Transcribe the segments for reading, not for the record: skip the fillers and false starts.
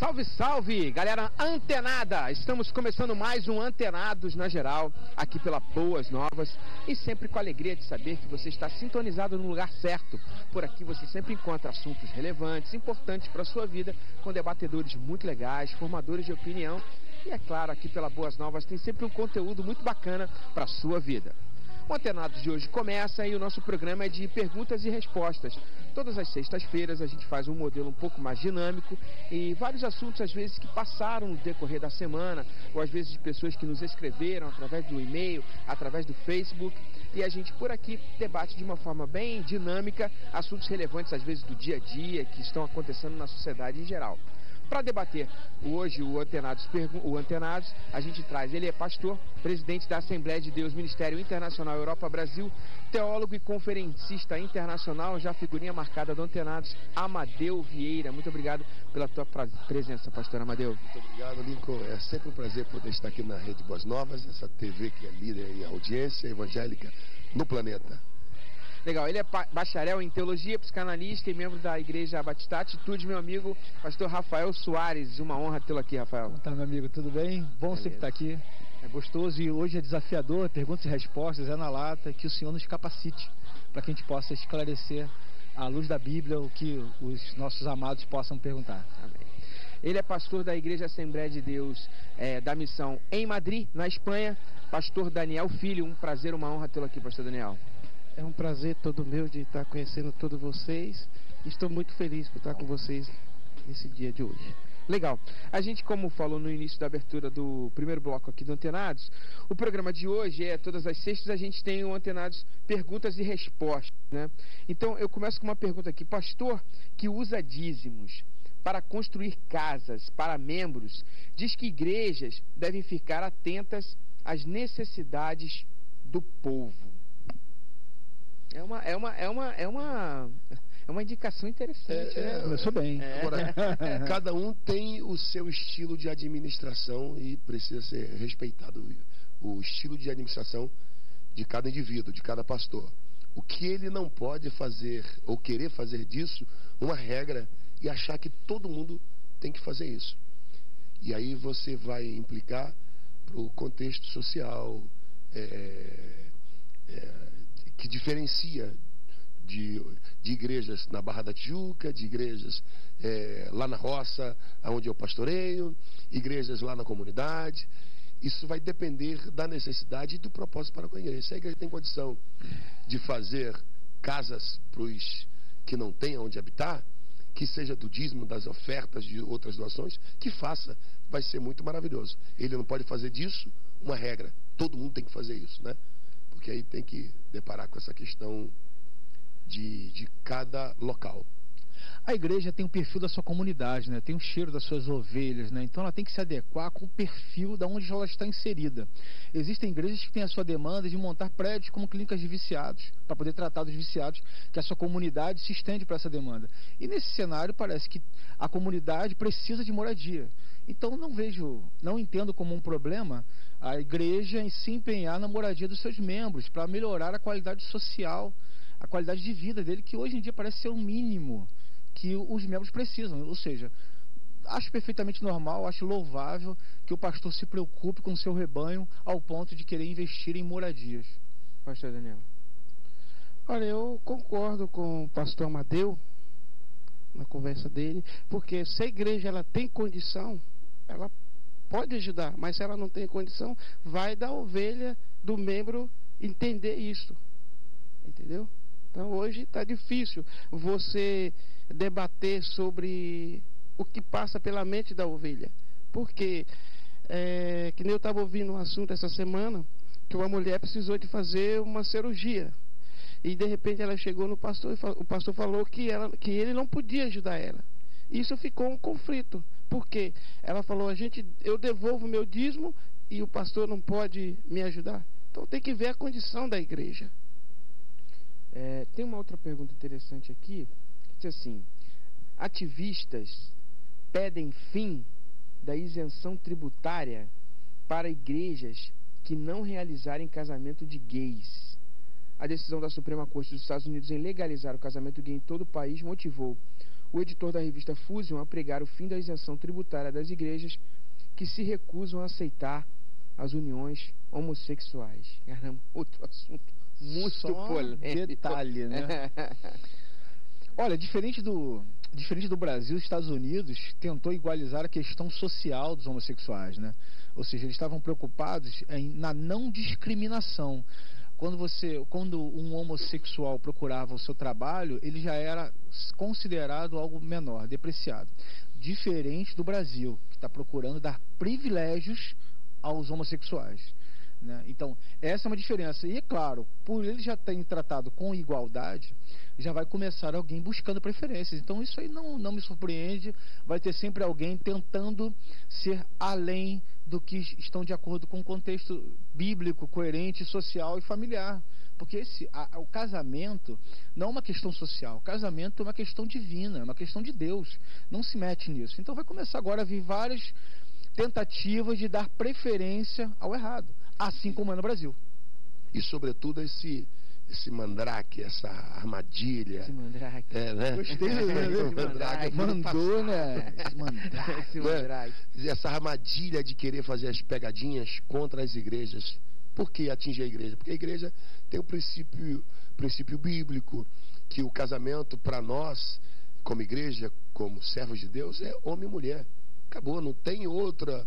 Salve, salve, galera antenada! Estamos começando mais um Antenados na Geral, aqui pela Boas Novas, e sempre com a alegria de saber que você está sintonizado no lugar certo. Por aqui você sempre encontra assuntos relevantes, importantes para a sua vida, com debatedores muito legais, formadores de opinião, e é claro, aqui pela Boas Novas tem sempre um conteúdo muito bacana para a sua vida. O Antenados de hoje começa e o nosso programa é de perguntas e respostas. Todas as sextas-feiras a gente faz um modelo um pouco mais dinâmico e vários assuntos às vezes que passaram no decorrer da semana, ou às vezes de pessoas que nos escreveram através do e-mail, através do Facebook, e a gente por aqui debate de uma forma bem dinâmica assuntos relevantes às vezes do dia a dia que estão acontecendo na sociedade em geral. Para debater hoje o Antenados, a gente traz, ele é pastor, presidente da Assembleia de Deus Ministério Internacional Europa Brasil, teólogo e conferencista internacional, já figurinha marcada do Antenados, Amadeu Vieira. Muito obrigado pela tua presença, pastor Amadeu. Muito obrigado, Lincoln. É sempre um prazer poder estar aqui na Rede Boas Novas, essa TV que é líder em audiência evangélica no planeta. Legal, ele é bacharel em teologia, psicanalista e membro da Igreja Batista Atitude, meu amigo, pastor Rafael Soares. Uma honra tê-lo aqui, Rafael. Como tá, meu amigo? Tudo bem? Bom sempre estar aqui. É gostoso e hoje é desafiador, perguntas e respostas, é na lata, que o Senhor nos capacite para que a gente possa esclarecer à luz da Bíblia o que os nossos amados possam perguntar. Amém. Ele é pastor da Igreja Assembleia de Deus da Missão em Madrid, na Espanha. Pastor Daniel Filho, um prazer, uma honra tê-lo aqui, pastor Daniel. É um prazer todo meu de estar conhecendo todos vocês. Estou muito feliz por estar com vocês nesse dia de hoje. Legal. A gente, como falou no início da abertura do primeiro bloco aqui do Antenados, o programa de hoje todas as sextas a gente tem o Antenados Perguntas e Respostas, né? Então eu começo com uma pergunta aqui. Pastor que usa dízimos para construir casas para membros, diz que igrejas devem ficar atentas às necessidades do povo. É uma indicação interessante, né? Começou bem. Agora, cada um tem o seu estilo de administração e precisa ser respeitado o estilo de administração de cada indivíduo, de cada pastor. O que ele não pode fazer ou querer fazer disso uma regra e achar que todo mundo tem que fazer isso. E aí você vai implicar para o contexto social, que diferencia de igrejas na Barra da Tijuca, de igrejas lá na roça, onde eu pastoreio, igrejas lá na comunidade. Isso vai depender da necessidade e do propósito para com a igreja. Se a igreja tem condição de fazer casas para os que não têm onde habitar, que seja do dízimo, das ofertas, de outras doações, que faça, vai ser muito maravilhoso. Ele não pode fazer disso uma regra. Todo mundo tem que fazer isso, né? Porque aí tem que deparar com essa questão de cada local. A igreja tem o perfil da sua comunidade, né? Tem o cheiro das suas ovelhas, né? Então ela tem que se adequar com o perfil de onde ela está inserida. Existem igrejas que têm a sua demanda de montar prédios como clínicas de viciados, para poder tratar dos viciados, que a sua comunidade se estende para essa demanda. E nesse cenário parece que a comunidade precisa de moradia. Então não entendo como um problema a igreja em se empenhar na moradia dos seus membros, para melhorar a qualidade social, a qualidade de vida dele, que hoje em dia parece ser o mínimo que os membros precisam. Ou seja, acho perfeitamente normal, acho louvável que o pastor se preocupe com o seu rebanho ao ponto de querer investir em moradias. Pastor Daniel. Olha, eu concordo com o pastor Amadeu na conversa dele, porque se a igreja ela tem condição, ela pode ajudar, mas se ela não tem condição, vai da ovelha do membro entender isso. Entendeu? Então hoje está difícil você debater sobre o que passa pela mente da ovelha. Porque, que nem eu estava ouvindo um assunto essa semana, que uma mulher precisou de fazer uma cirurgia. E de repente ela chegou no pastor e o pastor falou que ele não podia ajudar ela. Isso ficou um conflito. Porque ela falou, eu devolvo meu dízimo e o pastor não pode me ajudar. Então tem que ver a condição da igreja. Tem uma outra pergunta interessante aqui, que diz assim: ativistas pedem fim da isenção tributária para igrejas que não realizarem casamento de gays. A decisão da Suprema Corte dos Estados Unidos em legalizar o casamento gay em todo o país motivou o editor da revista Fusion a pregar o fim da isenção tributária das igrejas que se recusam a aceitar as uniões homossexuais. Caramba, outro assunto muito Só polêmico. detalhe, né? Olha, diferente do Brasil, os Estados Unidos tentou igualizar a questão social dos homossexuais, né? Ou seja, eles estavam preocupados na não discriminação. Quando um homossexual procurava o seu trabalho, ele já era considerado algo menor, depreciado. Diferente do Brasil, que está procurando dar privilégios aos homossexuais, né? Então, essa é uma diferença. E, é claro, por ele já terem tratado com igualdade, já vai começar alguém buscando preferências. Então, isso aí não me surpreende. Vai ter sempre alguém tentando ser além do que estão de acordo com o contexto bíblico, coerente, social e familiar. Porque o casamento não é uma questão social. O casamento é uma questão divina, é uma questão de Deus. Não se mete nisso. Então, vai começar agora a vir várias tentativas de dar preferência ao errado, assim como é no Brasil. E, sobretudo, esse mandrake, essa armadilha. Esse mandrake. Né? Gostei, Esse mandrake. Mandou, né? Esse mandrake. Esse mandrake. Essa armadilha de querer fazer as pegadinhas contra as igrejas. Por que atingir a igreja? Porque a igreja tem o princípio bíblico, que o casamento, para nós, como igreja, como servos de Deus, é homem e mulher. Acabou, não tem outro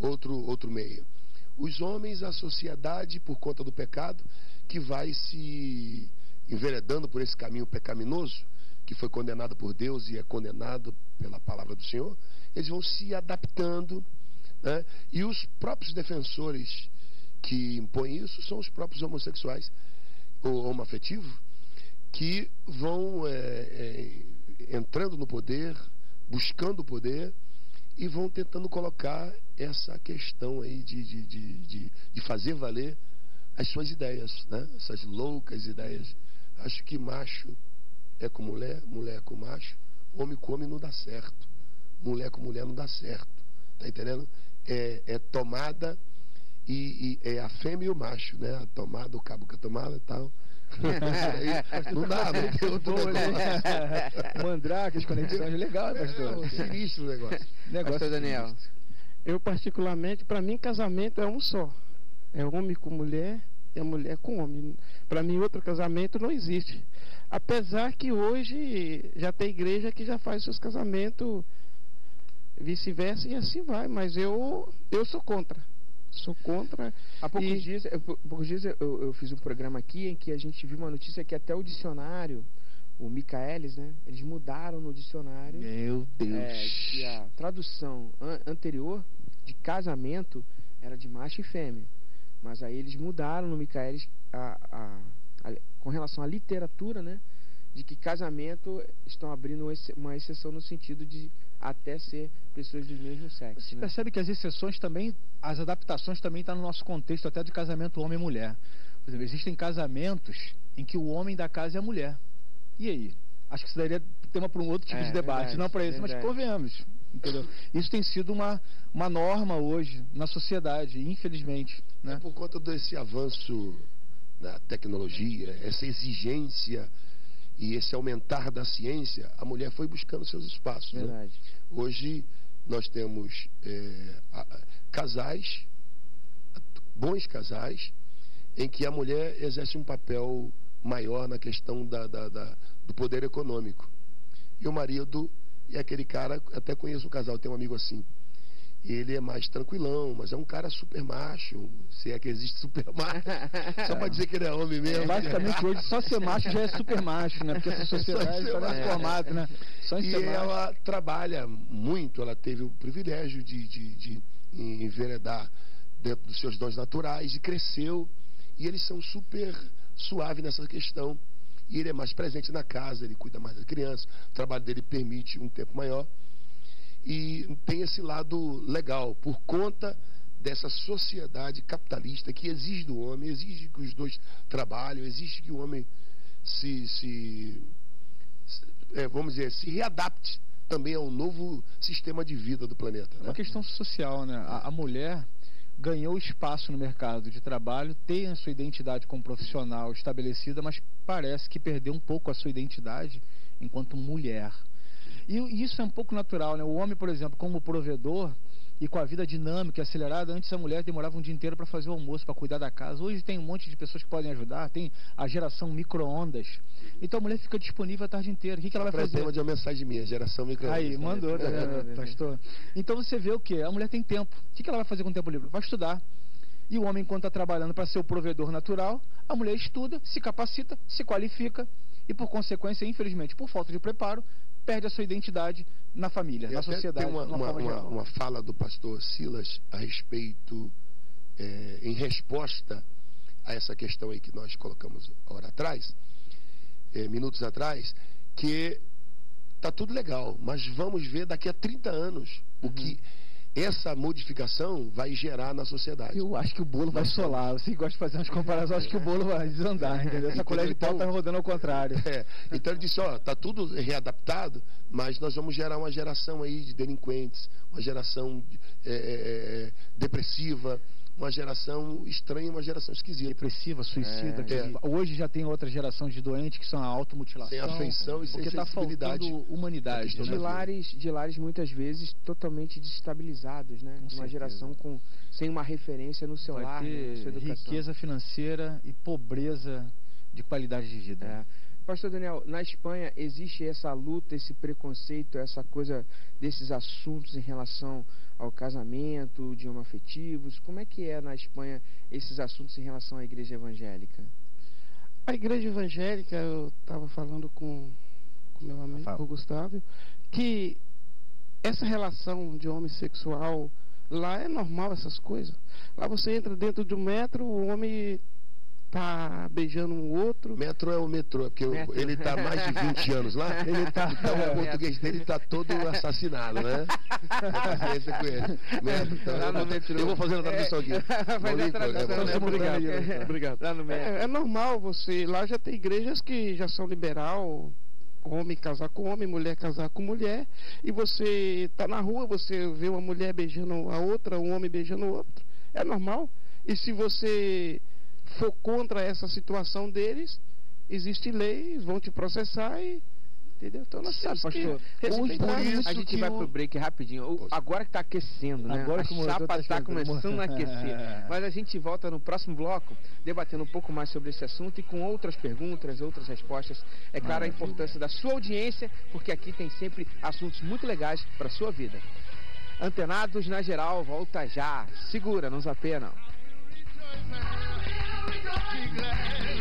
meio. Os homens, a sociedade, por conta do pecado, que vai se enveredando por esse caminho pecaminoso, que foi condenado por Deus e é condenado pela palavra do Senhor, eles vão se adaptando, né? E os próprios defensores que impõem isso são os próprios homossexuais, ou homoafetivos, que vão entrando no poder, buscando o poder, e vão tentando colocar essa questão aí de fazer valer as suas ideias, né? Essas loucas ideias. Acho que macho é com mulher, mulher é com macho, homem com homem não dá certo, mulher com mulher não dá certo, tá entendendo? É tomada e é a fêmea e o macho, né? A tomada, o cabo com a tomada e tal. Não dá, não tem outro negócio. Mandrake, as conexões, legal, pastor. Sinistro o negócio. Pastor Daniel. Eu, particularmente, para mim, casamento é um só. É homem com mulher e a mulher com homem. Para mim, outro casamento não existe. Apesar que hoje já tem igreja que já faz seus casamentos vice-versa e assim vai. Mas eu sou contra. Sou contra. Há poucos dias eu fiz um programa aqui em que a gente viu uma notícia que até o dicionário, o Michaelis, né? Eles mudaram no dicionário. Meu Deus. Que a tradução anterior de casamento era de macho e fêmea. Mas aí eles mudaram no Michaelis com relação à literatura, né? De que casamento estão abrindo uma exceção no sentido de até ser pessoas do mesmo sexo. Você né? percebe que as exceções também, as adaptações também estão no nosso contexto até de casamento homem e mulher. Por exemplo, existem casamentos em que o homem da casa é a mulher. E aí? Acho que isso daria tema para um outro tipo de debate, verdade, não para esse, mas convenhamos. Entendeu? Isso tem sido uma norma hoje na sociedade, infelizmente. Né? É por conta desse avanço da tecnologia, essa exigência e esse aumentar da ciência, a mulher foi buscando seus espaços. Verdade. Né? Hoje nós temos casais, bons casais, em que a mulher exerce um papel maior na questão do poder econômico. E o marido é aquele cara, até conheço um casal, tem um amigo assim. Ele é mais tranquilão, mas é um cara super macho, se é que existe super macho, só para dizer que ele é homem mesmo. Basicamente hoje só ser macho já é super macho, né? Porque essa sociedade está nesse formato, né? Só em e ser ela macho. trabalha muito, ela teve o privilégio de enveredar dentro dos seus dons naturais e cresceu, e eles são super suaves nessa questão. E ele é mais presente na casa, ele cuida mais da criança, o trabalho dele permite um tempo maior. E tem esse lado legal, por conta dessa sociedade capitalista que exige do homem, exige que os dois trabalhem, exige que o homem vamos dizer, se readapte também ao novo sistema de vida do planeta. É Né? uma questão social, né? A mulher ganhou espaço no mercado de trabalho, tem a sua identidade como profissional estabelecida, mas parece que perdeu um pouco a sua identidade enquanto mulher. E isso é um pouco natural, né? O homem, por exemplo, como provedor e com a vida dinâmica e acelerada, antes a mulher demorava um dia inteiro para fazer o almoço, para cuidar da casa. Hoje tem um monte de pessoas que podem ajudar, tem a geração micro-ondas. Então a mulher fica disponível a tarde inteira. O que ela vai fazer? Tema de uma mensagem minha, geração micro-ondas. Aí, mandou, pastor. Então você vê o quê? A mulher tem tempo. O que ela vai fazer com o tempo livre? Vai estudar. E o homem, enquanto está trabalhando para ser o provedor natural, a mulher estuda, se capacita, se qualifica e, por consequência, infelizmente, por falta de preparo, perde a sua identidade na família, na sociedade. Tem uma fala do pastor Silas a respeito, em resposta a essa questão aí que nós colocamos hora atrás, minutos atrás, que tá tudo legal, mas vamos ver daqui a 30 anos o que essa modificação vai gerar na sociedade. Eu acho que o bolo vai solar. Você gosta de fazer umas comparações, eu acho que o bolo vai desandar, entendeu? Essa colher de pau tá rodando ao contrário. Então ele disse, tá tudo readaptado, mas nós vamos gerar uma geração aí de delinquentes, uma geração depressiva, uma geração estranha, uma geração esquisita. Depressiva, suicida. Hoje já tem outra geração de doentes que são a automutilação. Sem afeição e sem sensibilidade. Porque está faltando humanidade. De lares muitas vezes totalmente desestabilizados, né? Uma geração sem uma referência no seu lar, na sua educação. Riqueza financeira e pobreza de qualidade de vida. Pastor Daniel, na Espanha existe essa luta, esse preconceito, essa coisa desses assuntos em relação ao casamento, de homoafetivos? Como é que é na Espanha esses assuntos em relação à igreja evangélica? A igreja evangélica, eu estava falando com meu amigo, com o Gustavo, que essa relação de homossexual, lá é normal essas coisas. Lá você entra dentro de um metro, o homem tá beijando um outro. Metro é o metrô, porque ele tá há mais de 20 anos lá. Então o português dele tá todo assassinado, né? Paciência com ele. Metro, então, lá no metrô. Eu vou fazer a tradução aqui. Obrigado. Lá no metro. É normal você. Lá já tem igrejas que já são liberal. Homem casar com homem, mulher casar com mulher. E você tá na rua, você vê uma mulher beijando a outra, um homem beijando o outro. É normal. E se você for contra essa situação deles, existe lei, vão te processar e... Entendeu? Então nós temos que respeitar isso. A gente vai pro break rapidinho. Agora que tá aquecendo, né? Agora que a chapa tá começando a aquecer. Mas a gente volta no próximo bloco, debatendo um pouco mais sobre esse assunto e com outras perguntas, outras respostas. É claro, a importância da sua audiência, porque aqui tem sempre assuntos muito legais para sua vida. Antenados na Geral, volta já. Segura, não zapeia não.